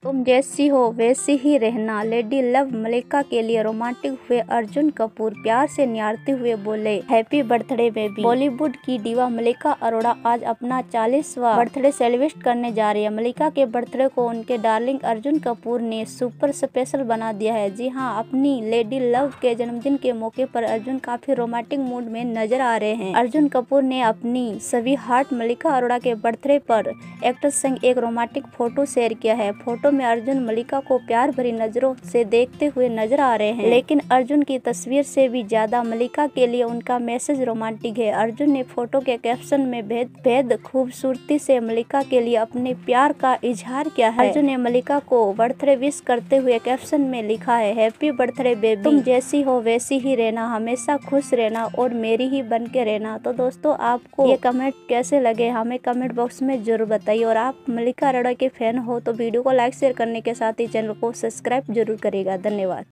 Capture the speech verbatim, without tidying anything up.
तुम जैसी हो वैसी ही रहना। लेडी लव मलिका के लिए रोमांटिक हुए अर्जुन कपूर प्यार से निहारते हुए बोले, हैप्पी बर्थडे बेबी। बॉलीवुड की दीवा मलिका अरोड़ा आज अपना चालीसवां बर्थडे सेलिब्रेट करने जा रही है। मलिका के बर्थडे को उनके डार्लिंग अर्जुन कपूर ने सुपर स्पेशल बना दिया है। जी हाँ, अपनी लेडी लव के जन्मदिन के मौके पर अर्जुन काफी रोमांटिक मूड में नजर आ रहे हैं। अर्जुन कपूर ने अपनी सभी हार्ट मलिका अरोड़ा के बर्थडे पर एक्ट्रेस संग एक रोमांटिक फोटो शेयर किया है। फोटो में अर्जुन मलिका को प्यार भरी नजरों से देखते हुए नजर आ रहे हैं, लेकिन अर्जुन की तस्वीर से भी ज्यादा मलिका के लिए उनका मैसेज रोमांटिक है। अर्जुन ने फोटो के कैप्शन में भेद भेद खूबसूरती से मलिका के लिए अपने प्यार का इजहार किया है। अर्जुन ने मलिका को बर्थडे विश करते हुए कैप्शन में लिखा है, हैप्पी बर्थडे बेबी, तुम जैसी हो वैसी ही रहना, हमेशा खुश रहना और मेरी ही बन के रहना। तो दोस्तों, आपको ये कमेंट कैसे लगे हमें कमेंट बॉक्स में जरूर बताइए, और आप मलिका अरोड़ा के फैन हो तो वीडियो को लाइक शेयर करने के साथ ही चैनल को सब्सक्राइब जरूर करिएगा। धन्यवाद।